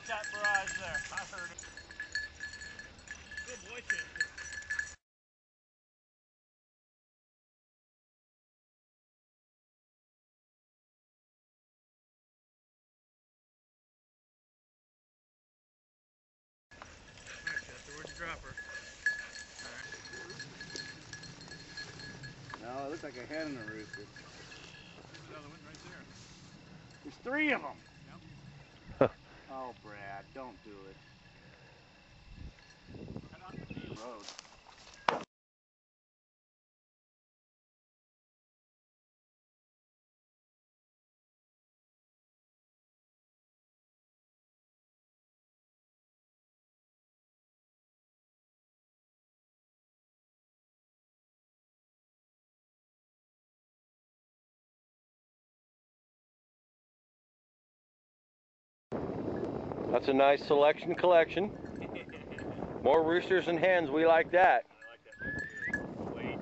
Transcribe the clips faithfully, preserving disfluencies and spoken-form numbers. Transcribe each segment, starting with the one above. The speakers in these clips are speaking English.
that barrage there. I heard it. Good boy, Tim. Alright, Chester, where'd you drop her? Alright. No, it looks like a hen and a rooster. There's another one right there. There's three of them. Yep. Oh, Brad, don't do it. Head on the field. Road. That's a nice selection collection. More roosters than hens, we like that. I like that too. Wait.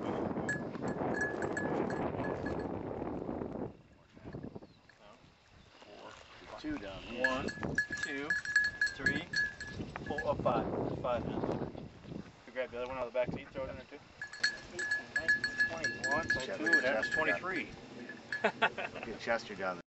No. Four. Two down here. One, two, three, four, oh, five. Five now. You grab the other one out of the back seat, throw it in there too. eighteen, nineteen, twenty, one, twenty-two, that was twenty-three. Get Chester down there.